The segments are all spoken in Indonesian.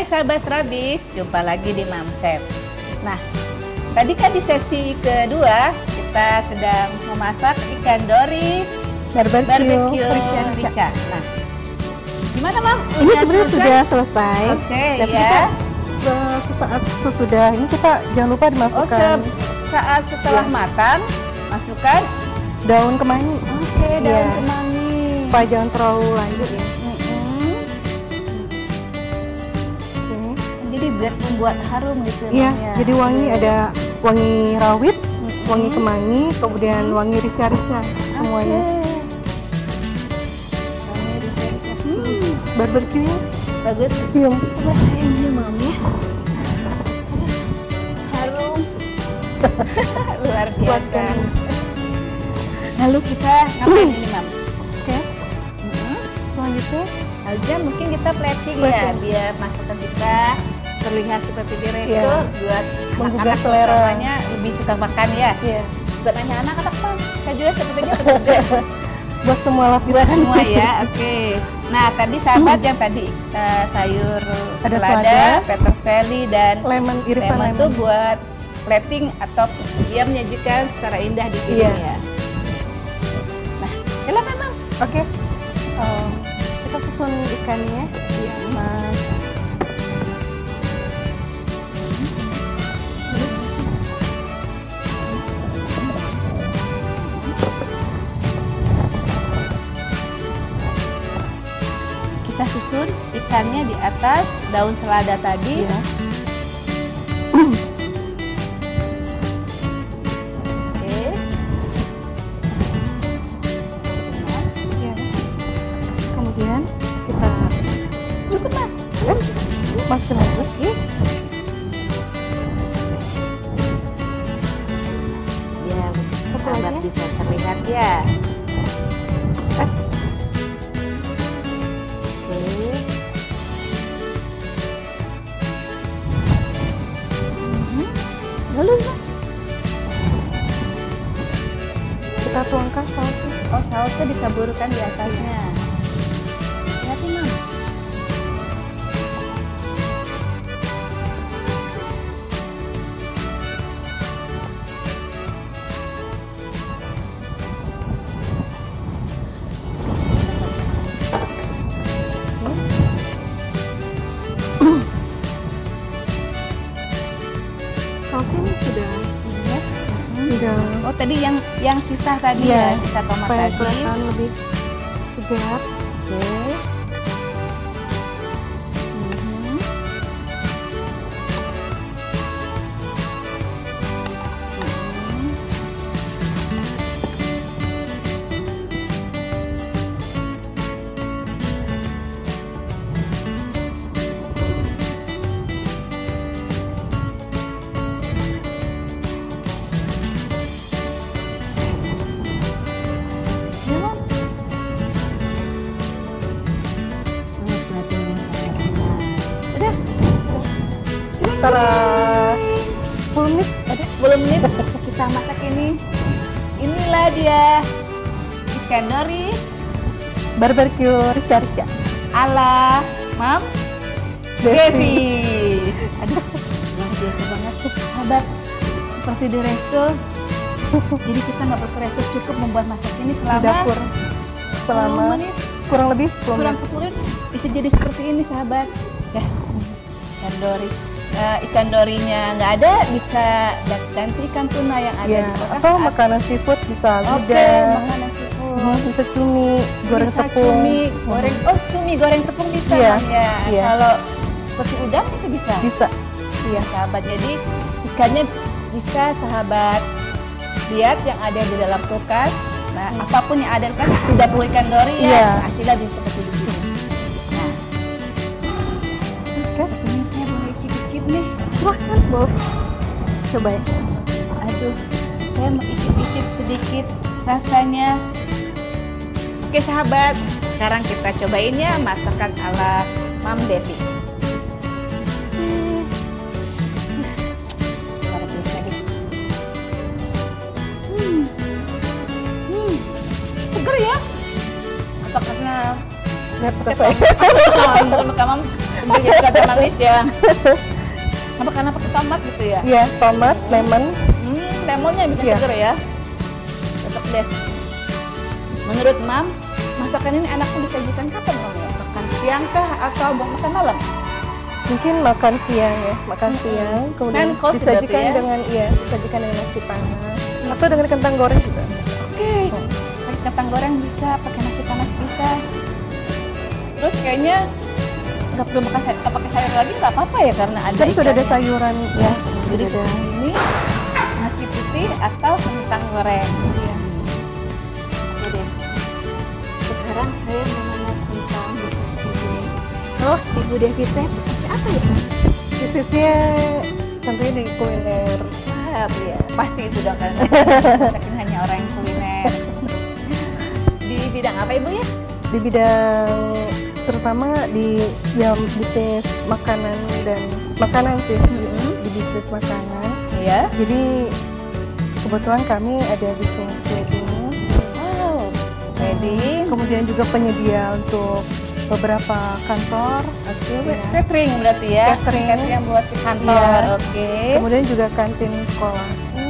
Hai sahabat Rabis, jumpa lagi di Mam Chef. Nah, tadi kan di sesi kedua kita sedang memasak ikan dori barbecue rica. Nah, gimana Mam? Ini sebenarnya sudah selesai. Oke, dan ya. Sesaat sesudah ini kita jangan lupa dimasukkan saat setelah matang, masukkan daun kemangi. Oke, daun kemangi. Supaya jangan terlalu lanjut ya. Jadi biar membuat harum gitu. Iya, jadi wangi, ada wangi rawit, wangi kemangi, kemudian wangi rica-rica semuanya. Barbecue bagus. cium. Coba saya cium Mam ya. Harum. Luar biasa. Lalu kita ngapain ini Mam? Oke. Selanjutnya aja mungkin kita plating ya, biar masakan kita terlihat seperti di resto, buat menggugah anak-anak selera. utamanya lebih suka makan ya. Buat anak-anak apa? Saya juga sepertinya buat semua lapisan. Buat semua ya, oke. Nah tadi sahabat yang tadi sayur ada selada, peterseli dan irisan lemon itu buat plating atau dia menyajikan secara indah di sini ya. Nah, silakan Mam. Oke. Kita susun ikannya. Iya, Mas. Kita susun ikannya di atas daun selada tadi. Ya. Oke. Ya. Kemudian kita cukup Mas. masukin lagi. Ya, sahabat bisa terlihat ya. Lalu kita tuangkan sausnya. Oh, sausnya ditaburkan di atasnya. Hati-hati Mam. Sausnya ini sudah Oh tadi yang sisa tadi ya, sisa tomat supaya tadi. kelihatan lebih segar. Oke. Setelah 10 menit, 10 menit kita masak ini. Inilah dia ikan nori barbecue rica-rica ala Mam Devi. Aduh, luar biasa banget tuh sahabat. Seperti di resto. Jadi kita nggak perlu ke resto, cukup membuat masak ini selama dapur selama kurang lebih 10 menit. Bisa jadi seperti ini sahabat. Ya, ikan dori. Ikan dorinya nggak ada, bisa ganti ikan tuna yang ada di kulkas. Atau makanan seafood bisa makanan seafood. Bisa cumi, goreng tepung. Cumi goreng tepung bisa ya. Kalau seperti udang itu bisa. Iya sahabat. Jadi ikannya bisa sahabat lihat yang ada di dalam kulkas. Nah, apapun yang ada kan tidak perlu ikan dori ya. Hasilnya bisa seperti begini. Nah, ini saya boleh icip-icip nih. Boleh. Coba ya. Aduh, saya mau icip-icip sedikit rasanya. Oke sahabat, sekarang kita cobain ya masakan ala Mam Devi. Luar biasa deh. Seger ya? Apa karena Lihat pakai saya. Mam Tentunya juga ada manis ya. Apa karena pakai tomat gitu ya? Iya, tomat, lemon. Lemonnya bikin Iya. seger ya. Cocok deh. Menurut Mam, masakan ini enaknya disajikan kapan Mam ya? Makan siang kah atau makan malam? Mungkin makan siang ya, makan siang. Kemudian Main course disajikan berarti ya? dengan disajikan dengan nasi panas. Atau dengan kentang goreng juga. Oke. Pakai kentang goreng bisa, pakai nasi panas bisa. Terus kayaknya nggak perlu pakai sayur lagi, nggak apa-apa ya karena ada Jadi sudah ada ikannya. sayuran ya. Jadi Sudah ada. ini nasi putih atau kentang goreng. Iya. Oke deh. Sekarang saya mau nanya tentang bisnis Ibu. Oh, Ibu Devi teh bisnisnya apa ya? Bisnisnya tentunya di kuliner. Ya, pasti itu dong kan. Masakin hanya orang yang kuliner. Di bidang apa Ibu ya? Di bidang terutama di bisnis makanan dan makanan sih, di bisnis makanan. Iya. Jadi kebetulan kami ada bisnis wedding. Wow. Wedding. Kemudian juga penyedia untuk beberapa kantor. Oke, catering berarti ya. Catering. yang buat di kantor. Iya. Oke. Kemudian juga kantin sekolah.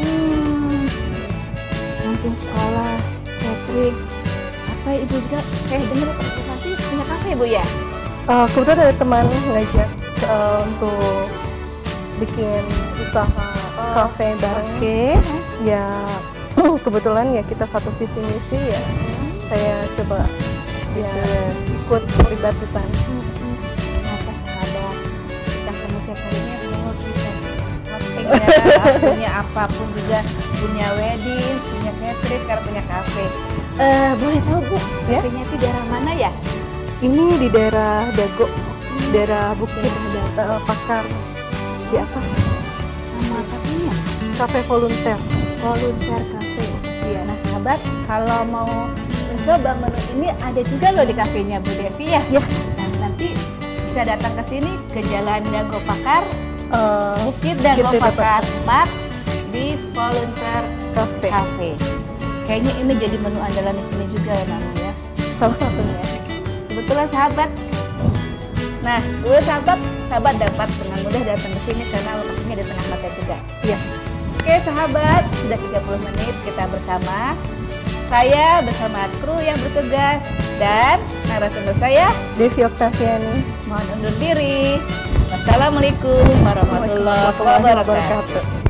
Kantin sekolah, catering. Apa Ibu juga dengar pasti punya kafe Ibu ya? Kebetulan ada teman ngajak untuk bikin usaha kafe bareng. Oke. Ya kebetulan ya kita satu visi misi ya. Saya coba ya ikut terlibat di sana. Ternyata sahabat kita ketemu saya kali ini mau bisa campingnya, punya apapun juga, punya wedding, punya catering, sekarang punya kafe. Boleh tahu Bu, Ya? kafenya itu daerah mana ya? Ini di daerah Dago, daerah Bukit Pakar di atas. Nama kafenya? Cafe Volunteer. Volunteer Cafe. Iya, nah sahabat, kalau mau mencoba menu ini ada juga loh di kafenya Bu Devi ya. Ya. Nah, nanti bisa datang ke sini ke Jalan Dago Pakar, Bukit Bukit Dago Dago Pakar Park di Volunteer Cafe. Cafe. Kayaknya ini jadi menu andalan di sini juga ya Mama ya. Salah satunya. Kebetulan sahabat. Nah, sahabat dapat dengan mudah datang ke sini karena lokasinya di tengah kota juga. Iya. Oke sahabat, sudah 30 menit kita bersama. Saya bersama kru yang bertugas dan narasumber saya Devi Oktaviani. mohon undur diri. Wassalamualaikum warahmatullahi wabarakatuh.